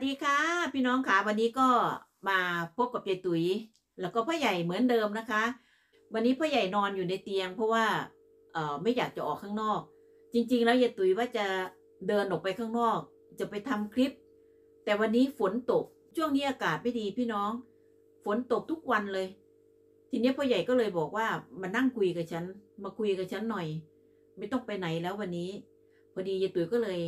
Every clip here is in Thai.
ดีค่ะพี่น้องค่ะวันนี้ก็มาพบกับยายตุ๋ยแล้วก็พ่อใหญ่เหมือนเดิมนะคะวันนี้พ่อใหญ่นอนอยู่ในเตียงเพราะว่าไม่อยากจะออกข้างนอกจริงๆแล้วยายตุ๋ยว่าจะเดินออกไปข้างนอกจะไปทำคลิปแต่วันนี้ฝนตกช่วงนี้อากาศไม่ดีพี่น้องฝนตกทุกวันเลยทีนี้พ่อใหญ่ก็เลยบอกว่ามานั่งคุยกับฉันมาคุยกับฉันหน่อยไม่ต้องไปไหนแล้ววันนี้พอดียายตุ๋ยก็เลย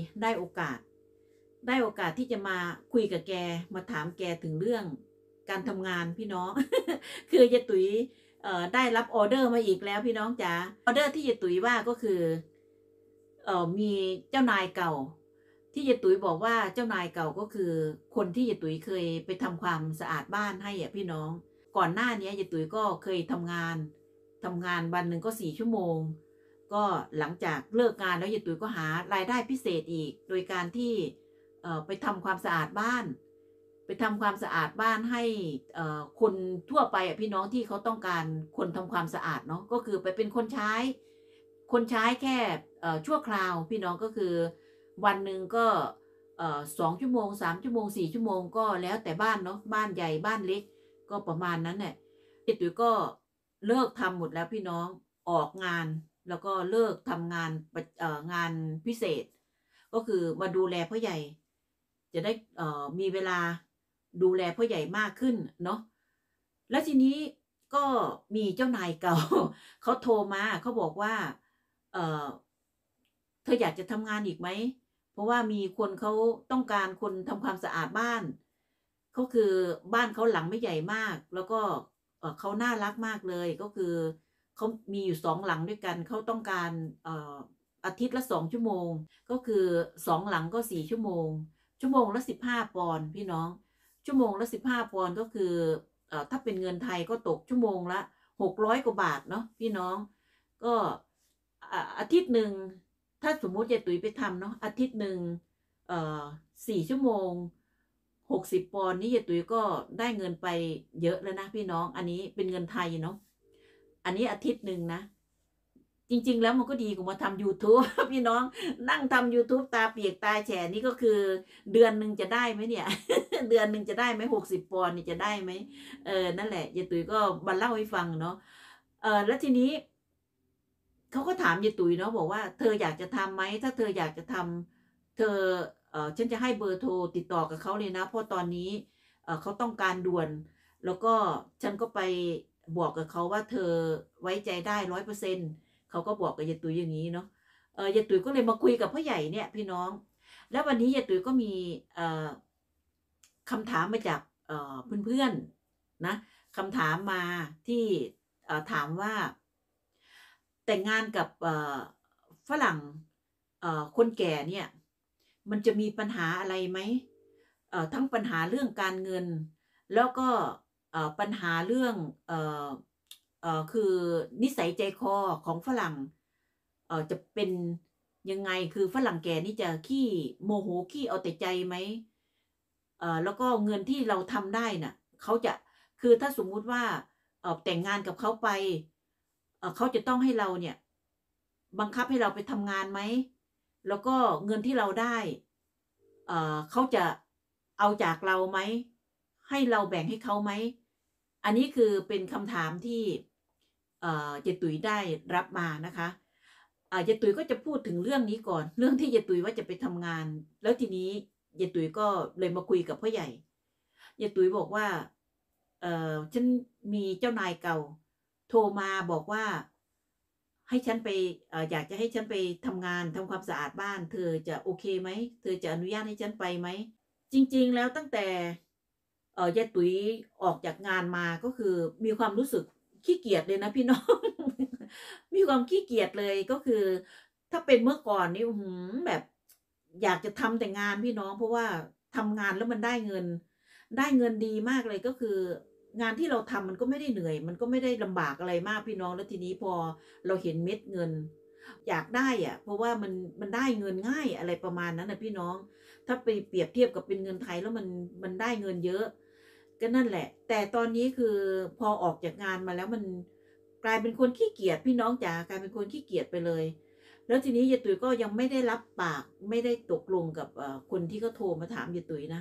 ได้โอกาสที่จะมาคุยกับแกมาถามแกถึงเรื่องการทำงานพี่น้อง คือยายตุ๋ยได้รับออเดอร์มาอีกแล้วพี่น้องจ๋าออเดอร์ที่ยายตุ๋ยว่าก็คือมีเจ้านายเก่าที่ยายตุ๋ยบอกว่าเจ้านายเก่าก็คือคนที่ยายตุ๋ยเคยไปทำความสะอาดบ้านให้อ่ะพี่น้องก่อนหน้านี้ยายตุ๋ยก็เคยทำงานวันหนึ่งก็4 ชั่วโมงก็หลังจากเลิกงานแล้วยายตุ๋ยก็หารายได้พิเศษอีกโดยการที่ไปทำความสะอาดบ้านไปทำความสะอาดบ้านให้คนทั่วไปอ่ะพี่น้องที่เขาต้องการคนทำความสะอาดเนาะก็คือไปเป็นคนใช้แค่ชั่วคราวพี่น้องก็คือวันหนึ่งก็2 ชั่วโมง3 ชั่วโมง4 ชั่วโมงก็แล้วแต่บ้านเนาะบ้านใหญ่บ้านเล็กก็ประมาณนั้นแหละเจ๊ตุ๋ยก็เลิกทำหมดแล้วพี่น้องออกงานแล้วก็เลิกทำงานงานพิเศษก็คือมาดูแลพ่อใหญ่จะได้มีเวลาดูแลพ่อใหญ่มากขึ้นเนาะแล้วทีนี้ก็มีเจ้านายเก่า เขาโทรมาเขาบอกว่าเอ่อเธออยากจะทำงานอีกไหมเพราะว่ามีคนเขาต้องการคนทำความสะอาดบ้านก็คือบ้านเขาหลังไม่ใหญ่มากแล้วก็เขาน่ารักมากเลยก็คือเขามีอยู่2 หลังด้วยกันเขาต้องการอาทิตย์ละ2 ชั่วโมงก็คือ2 หลังก็4 ชั่วโมงละ15 ปอนด์พี่น้องชั่วโมงละ15 ปอนด์ก็คือถ้าเป็นเงินไทยก็ตกชั่วโมงละ600 กว่าบาทเนาะพี่น้องก็อาทิตย์หนึ่งถ้าสมมุติยายตุ๋ยไปทำเนาะอาทิตย์หนึ่งเอ่อ4 ชั่วโมง60 ปอนด์นี่ยายตุ๋ยก็ได้เงินไปเยอะแล้วนะพี่น้องอันนี้เป็นเงินไทยเนาะอันนี้อาทิตย์หนึ่งนะจริงๆแล้วมันก็ดีกว่ามาทำ YouTube พี่น้องนั่งทำ YouTube ตาเปียกตาแฉะนี่ก็คือเดือนหนึ่งจะได้ไหมเนี่ย เดือนหนึ่งจะได้ไหม60 ปอนด์นี่จะได้ไหมนั่นแหละยายตุ๋ยก็มาเล่าให้ฟังเนาะแล้วทีนี้เขาก็ถามยายตุ๋ยเนาะบอกว่าเธออยากจะทำไหมถ้าเธออยากจะทำเธอฉันจะให้เบอร์โทรติดต่อกับเขาเลยนะเพราะตอนนี้เขาต้องการด่วนแล้วก็ฉันก็ไปบอกกับเขาว่าเธอไว้ใจได้100%เขาก็บอกกับยายตุ๋ยอย่างนี้เนาะยายตุ๋ยก็เลยมาคุยกับพ่อใหญ่เนี่ยพี่น้องแล้ววันนี้ยายตุ๋ยก็มีคำถามมาจากเพื่อนๆนะคำถามมาที่ถามว่าแต่งงานกับฝรั่งคนแก่เนี่ยมันจะมีปัญหาอะไรไหมทั้งปัญหาเรื่องการเงินแล้วก็ปัญหาเรื่องคือนิสัยใจคอของฝรั่งจะเป็นยังไงคือฝรั่งแก่นี่จะขี้โมโหขี้เอาแต่ใจไหมแล้วก็เงินที่เราทำได้น่ะเขาจะคือถ้าสมมุติว่าแต่งงานกับเขาไปเขาจะต้องให้เราเนี่ยบังคับให้เราไปทำงานไหมแล้วก็เงินที่เราได้เขาจะเอาจากเราไหมให้เราแบ่งให้เขาไหมอันนี้คือเป็นคำถามที่เจ๊ตุ๋ยได้รับมานะคะเจ๊ตุ๋ยก็จะพูดถึงเรื่องนี้ก่อนเรื่องที่เจ๊ตุ๋ยว่าจะไปทำงานแล้วทีนี้เจ๊ตุ๋ยก็เลยมาคุยกับพ่อใหญ่เจ๊ตุ๋ยบอกว่าฉันมีเจ้านายเก่าโทรมาบอกว่าให้ฉันไปอยากจะให้ฉันไปทำงานทำความสะอาดบ้านเธอจะโอเคไหมเธอจะอนุญาตให้ฉันไปไหมจริงๆแล้วตั้งแต่ยายตุ๋ยออกจากงานมาก็คือมีความรู้สึกขี้เกียจเลยนะพี่น้อง มีความขี้เกียจเลยก็คือถ้าเป็นเมื่อก่อนนี่แบบอยากจะทำแต่งานพี่น้องเพราะว่าทำงานแล้วมันได้เงินดีมากเลยก็คืองานที่เราทำมันก็ไม่ได้เหนื่อยมันก็ไม่ได้ลำบากอะไรมากพี่น้องแล้วทีนี้พอเราเห็นเม็ดเงินอยากได้อะเพราะว่ามันได้เงินง่ายอะไรประมาณนั้นนะพี่น้องถ้าไปเปรียบเทียบกับเป็นเงินไทยแล้วมันได้เงินเยอะก็นั่นแหละแต่ตอนนี้คือพอออกจากงานมาแล้วมันกลายเป็นคนขี้เกียจพี่น้องจ๋ากลายเป็นคนขี้เกียจไปเลยแล้วทีนี้ยายตุ๋ยก็ยังไม่ได้รับปากไม่ได้ตกลงกับคนที่เขาโทรมาถามยายตุ๋ยนะ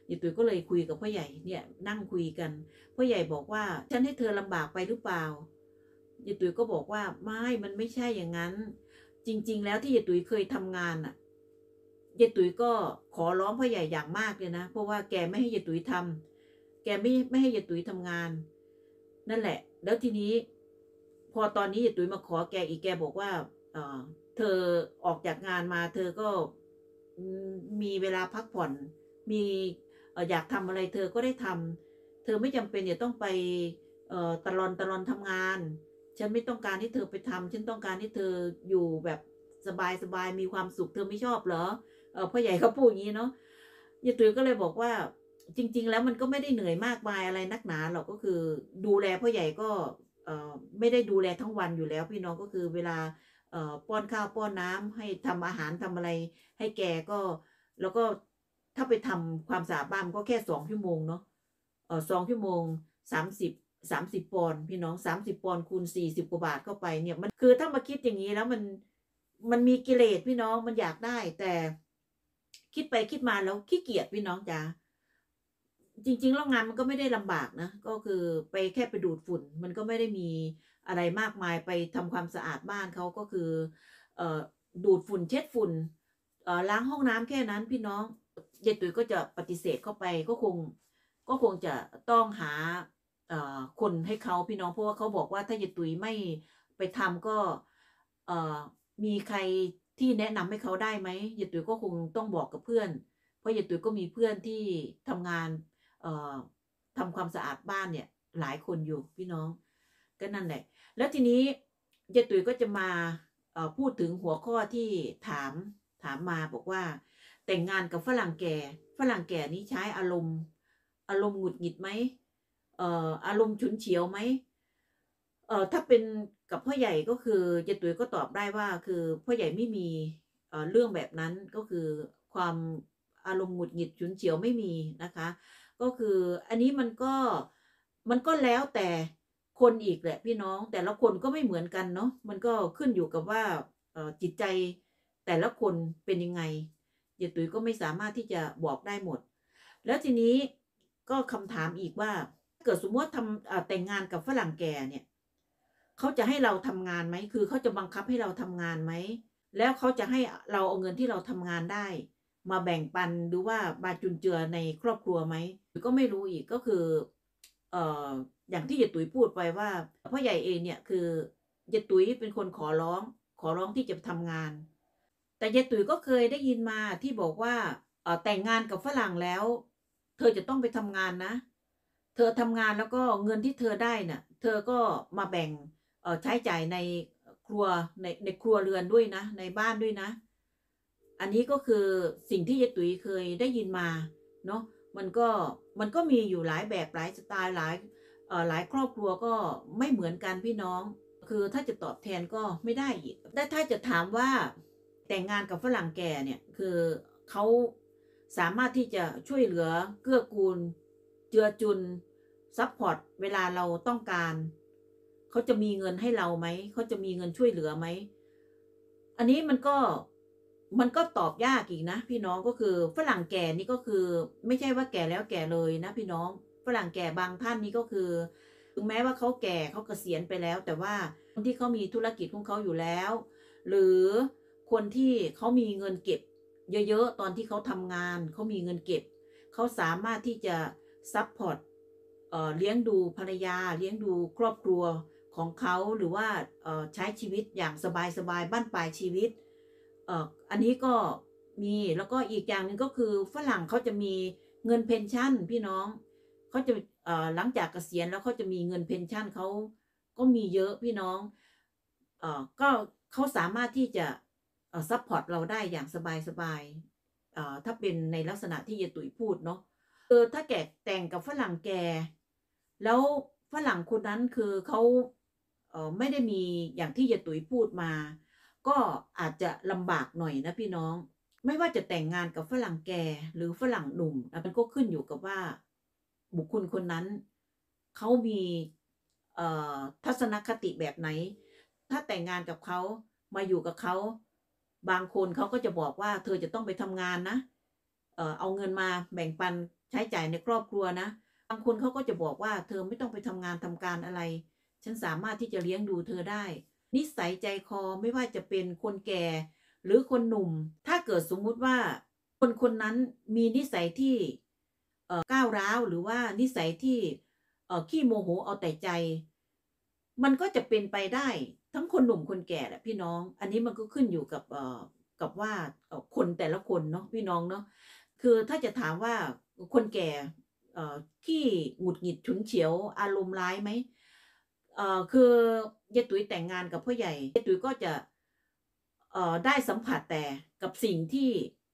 ยายตุ๋ยก็เลยคุยกับพ่อใหญ่เนี่ยนั่งคุยกันพ่อใหญ่บอกว่าฉันให้เธอลำบากไปหรือเปล่ายายตุ๋ยก็บอกว่าไม่มันไม่ใช่อย่างนั้นจริงๆแล้วที่ยายตุ๋ยเคยทำงานอ่ะยายตุ๋ยก็ขอร้องพ่อใหญ่อย่างมากเลยนะเพราะว่าแกไม่ให้ยายตุ๋ยทำแกไม่ให้ยายตุ๋ยทำงานนั่นแหละแล้วทีนี้พอตอนนี้ยายตุ๋ยมาขอแกอีกแกบอกว่าเออเธอออกจากงานมาเธอก็อืมีเวลาพักผ่อนมีอยากทำอะไรเธอก็ได้ทำเธอไม่จำเป็นจะต้องไปตะลอนทำงานฉันไม่ต้องการให้เธอไปทำฉันต้องการให้เธออยู่แบบสบายๆมีความสุขเธอไม่ชอบเหรอพ่อใหญ่เขาพูดอย่างนี้เนาะยายตุ๋ยก็เลยบอกว่าจริงๆแล้วมันก็ไม่ได้เหนื่อยมากมายอะไรนักหนาหรอกก็คือดูแลพ่อใหญ่ก็ไม่ได้ดูแลทั้งวันอยู่แล้วพี่น้องก็คือเวลาป้อนข้าวป้อนน้ำให้ทำอาหารทำอะไรให้แกก็แล้วก็ถ้าไปทำความสะอาดบ้านก็แค่2 ชั่วโมงเนาะ2 ชั่วโมง3030 ปอนด์พี่น้อง30 ปอนด์คูณ40 กว่าบาทเข้าไปเนี่ยมันคือถ้ามาคิดอย่างนี้แล้วมันมีกิเลสพี่น้องมันอยากได้แต่คิดไปคิดมาแล้วขี้เกียจพี่น้องจ๋าจริงๆแล้วงานมันก็ไม่ได้ลำบากนะก็คือไปแค่ไปดูดฝุ่นมันก็ไม่ได้มีอะไรมากมายไปทำความสะอาดบ้านเขาก็คือเอ่อดูดฝุ่นเช็ดฝุ่นล้างห้องน้ำแค่นั้นพี่น้องยายตุ๋ยก็จะปฏิเสธเข้าไปก็คงจะต้องหาคนให้เขาพี่น้องเพราะว่าเขาบอกว่าถ้ายายตุ๋ยไม่ไปทำก็เอ่อมีใครที่แนะนำให้เขาได้ไหมยายตุ๋ยก็คงต้องบอกกับเพื่อนเพราะยายตุ๋ยก็มีเพื่อนที่ทำงานเอ่อทำความสะอาดบ้านเนี่ยหลายคนอยู่พี่น้องก็นั่นแหละแล้วทีนี้ยายตุ๋ยก็จะมาพูดถึงหัวข้อที่ถามมาบอกว่าแต่งงานกับฝรั่งแก่นี้ใช้อารมณ์หงุดหงิดไหมอารมณ์ฉุนเฉียวไหมถ้าเป็นกับพ่อใหญ่ก็คือเจาตุ๋ยก็ตอบได้ว่าคือพ่อใหญ่ไม่มีเรื่องแบบนั้นก็คือความอารมณ์หงุดหงิดฉุนเฉียวไม่มีนะคะก็คืออันนี้มันก็แล้วแต่คนอีกแหละพี่น้องแต่ละคนก็ไม่เหมือนกันเนาะมันก็ขึ้นอยู่กับว่าจิตใจแต่ละคนเป็นยังไงเจาตุ๋ยก็ไม่สามารถที่จะบอกได้หมดแล้วทีนี้ก็คำถามอีกว่าเกิดสมมติว่าแต่งงานกับฝรั่งแก่เนี่ย เขาจะให้เราทำงานไหม คือเขาจะบังคับให้เราทำงานไหม แล้วเขาจะให้เราเอาเงินที่เราทำงานได้มาแบ่งปันหรือว่ามาจุนเจือในครอบครัวไหมก็ไม่รู้อีกก็คือเอ่ออย่างที่ยายตุ๋ยพูดไปว่าพ่อใหญ่เองเนี่ยคือยายตุ๋ยเป็นคนขอร้องที่จะทำงานแต่ยายตุ๋ยก็เคยได้ยินมาที่บอกว่าแต่งงานกับฝรั่งแล้วเธอจะต้องไปทำงานนะเธอทำงานแล้วก็เงินที่เธอได้น่ะเธอก็มาแบ่ง ใช้จ่ายในครัวในครัวเรือนด้วยนะในบ้านด้วยนะอันนี้ก็คือสิ่งที่ยายตุ๋ยเคยได้ยินมาเนาะมันก็มีอยู่หลายแบบหลายสไตล์หลายครอบครัวก็ไม่เหมือนกันพี่น้องคือถ้าจะตอบแทนก็ไม่ได้อีกแต่ถ้าจะถามว่าแต่งงานกับฝรั่งแก่เนี่ยคือเขาสามารถที่จะช่วยเหลือเกื้อกูลเจือจุนซัพพอร์ตเวลาเราต้องการเขาจะมีเงินให้เราไหมเขาจะมีเงินช่วยเหลือไหมอันนี้มันก็ตอบยากอีกนะพี่น้องก็คือฝรั่งแก่นี่ก็คือไม่ใช่ว่าแก่แล้วแก่เลยนะพี่น้องฝรั่งแก่บางท่านนี่ก็คือถึงแม้ว่าเขาแก่เขาเกษียณไปแล้วแต่ว่าคนที่เขามีธุรกิจของเขาอยู่แล้วหรือคนที่เขามีเงินเก็บเยอะๆตอนที่เขาทำงานเขามีเงินเก็บเขาสามารถที่จะซัพพอร์ตเลี้ยงดูภรรยาเลี้ยงดูครอบครัวของเขาหรือว่าใช้ชีวิตอย่างสบายๆบั้นปลายชีวิตอันนี้ก็มีแล้วก็อีกอย่างหนึ่งก็คือฝรั่งเขาจะมีเงินเพนชั่นพี่น้องเขาจะหลังจากเกษียณแล้วเขาจะมีเงินเพนชั่นเขาก็มีเยอะพี่น้องก็เขาสามารถที่จะซัพพอร์ตเราได้อย่างสบายๆถ้าเป็นในลักษณะที่ยายตุ๋ยพูดเนาะถ้าแกแต่งกับฝรั่งแก่แล้วฝรั่งคนนั้นคือเขาไม่ได้มีอย่างที่ยายตุ๋ยพูดมาก็อาจจะลำบากหน่อยนะพี่น้องไม่ว่าจะแต่งงานกับฝรั่งแก่หรือฝรั่งหนุ่มมันก็ขึ้นอยู่กับว่าบุคคลคนนั้นเขามีทัศนคติแบบไหนถ้าแต่งงานกับเขามาอยู่กับเขาบางคนเขาก็จะบอกว่าเธอจะต้องไปทำงานนะเอาเงินมาแบ่งปันใช้จ่ายในครอบครัวนะบางคนเขาก็จะบอกว่าเธอไม่ต้องไปทำงานทำการอะไรฉันสามารถที่จะเลี้ยงดูเธอได้นิสัยใจคอไม่ว่าจะเป็นคนแก่หรือคนหนุ่มถ้าเกิดสมมุติว่าคนคนนั้นมีนิสัยที่ก้าวร้าวหรือว่านิสัยที่ขี้โมโหเอาแต่ใจมันก็จะเป็นไปได้ทั้งคนหนุ่มคนแก่แหละพี่น้องอันนี้มันก็ขึ้นอยู่กับกับว่าคนแต่ละคนเนาะพี่น้องเนาะคือถ้าจะถามว่าคนแก่ขี้หงุดหงิดฉุนเฉียวอารมณ์ร้ายไหมคือยายตุ๋ยแต่งงานกับพ่อใหญ่ยายตุ๋ยก็จะได้สัมผัสแต่กับสิ่งที่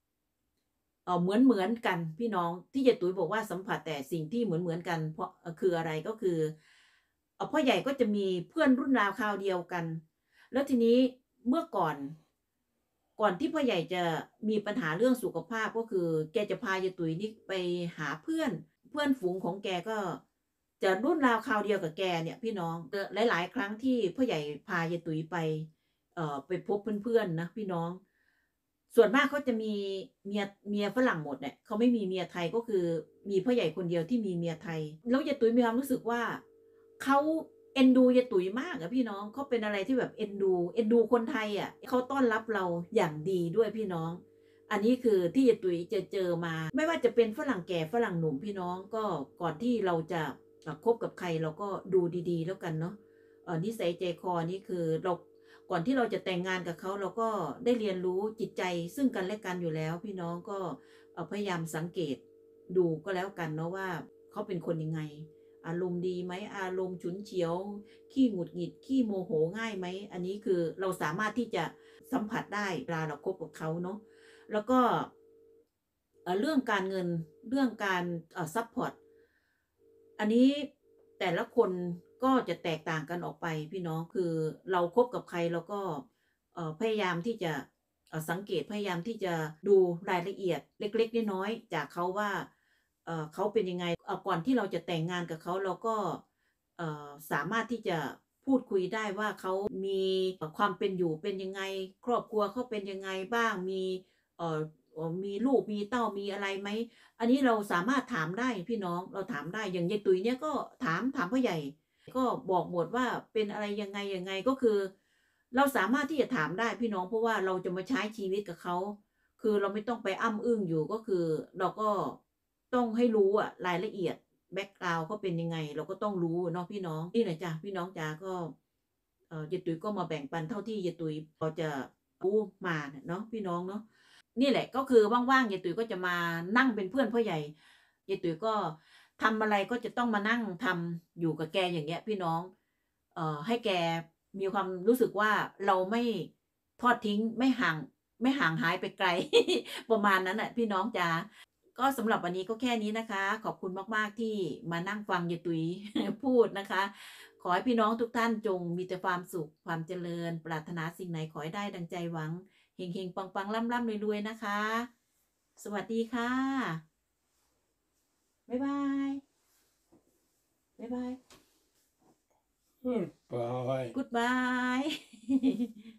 เหมือนกันพี่น้องที่ยายตุ๋ยบอกว่าสัมผัสแต่สิ่งที่เหมือนกันเพราะคืออะไรก็คือพ่อใหญ่ก็จะมีเพื่อนรุ่นราวคราวเดียวกันแล้วทีนี้เมื่อก่อนที่พ่อใหญ่จะมีปัญหาเรื่องสุขภาพก็คือแกจะพายายตุ๋ยนี่ไปหาเพื่อนฝูงของแกก็จะรุ่นราวคราวเดียวกับแกเนี่ยพี่น้องหลายๆครั้งที่พ่อใหญ่พายายตุ๋ยไปพบเพื่อนๆนะพี่น้องส่วนมากเขาจะมีเมียฝรั่งหมดเนี่ยเขาไม่มีเมียไทยก็คือมีพ่อใหญ่คนเดียวที่มีเมียไทยแล้วยายตุ๋ยมีความรู้สึกว่าเขาเอ็นดูยายตุ๋ยมากอะพี่น้องเขาเป็นอะไรที่แบบเอ็นดูคนไทยอะเขาต้อนรับเราอย่างดีด้วยพี่น้องอันนี้คือที่ยายตุ๋ยจะเจอมาไม่ว่าจะเป็นฝรั่งแก่ฝรั่งหนุ่มพี่น้องก็ก่อนที่เราจะคบกับใครเราก็ดูดีๆแล้วกันเนาะนิสัยใจคอนี่คือเราก่อนที่เราจะแต่งงานกับเขาเราก็ได้เรียนรู้จิตใจซึ่งกันและกันอยู่แล้วพี่น้องก็พยายามสังเกตดูก็แล้วกันเนาะว่าเขาเป็นคนยังไงอารมณ์ดีไหมอารมณ์ฉุนเฉียวขี้หงุดหงิดขี้โมโหง่ายไหมอันนี้คือเราสามารถที่จะสัมผัสได้เวลาเราคบกับเขาเนาะแล้วก็เรื่องการเงินเรื่องการซัพพอร์ตอันนี้แต่ละคนก็จะแตกต่างกันออกไปพี่น้องคือเราคบกับใครเราก็พยายามที่จะสังเกตพยายามที่จะดูรายละเอียดเล็กๆน้อยๆจากเขาว่าเขาเป็นยังไงก่อนที่เราจะแต่งงานกับเขาเราก็สามารถที่จะพูดคุยได้ว่าเขามีความเป็นอยู่เป็นยังไงครอบครัวเขาเป็นยังไงบ้างมีเอ่อมีลูกมีเต้ามีอะไรไหมอันนี้เราสามารถถามได้พี่น้องเราถามได้อย่างยายตุ๋ยเนี่ยก็ถามพ่อใหญ่ก็บอกหมดว่าเป็นอะไรยังไงก็คือเราสามารถที่จะถามได้พี่น้องเพราะว่าเราจะมาใช้ชีวิตกับเขาคือเราไม่ต้องไปอ้ำอึ้งอยู่ก็คือเราก็ต้องให้รู้อะรายละเอียด แบ็กกราวด์เขาเป็นยังไงเราก็ต้องรู้เนาะพี่น้องนี่แหละจ้ะพี่น้องจ๋าก็ยายตุ๋ยก็มาแบ่งปันเท่าที่ยายตุ๋ยพอจะรู้มาเนาะพี่น้องเนาะนี่แหละก็คือว่างๆยายตุ๋ยก็จะมานั่งเป็นเพื่อนพ่อใหญ่ยายตุ๋ยก็ทำอะไรก็จะต้องมานั่งทำอยู่กับแกอย่างเงี้ยพี่น้องให้แกมีความรู้สึกว่าเราไม่ทอดทิ้งไม่ห่างหายไปไกลประมาณนั้นน่ะพี่น้องจ๋า ก็สำหรับวันนี้ก็แค่นี้นะคะขอบคุณมากๆที่มานั่งฟังยายตุ๋ยพูดนะคะขอให้พี่น้องทุกท่านจงมีแต่ความสุขความเจริญปรารถนาสิ่งไหนขอให้ได้ดังใจหวังเฮงๆปังๆร่ำๆรวยๆนะคะสวัสดีค่ะบ๊ายบายบ๊ายบาย Goodbye. Goodbye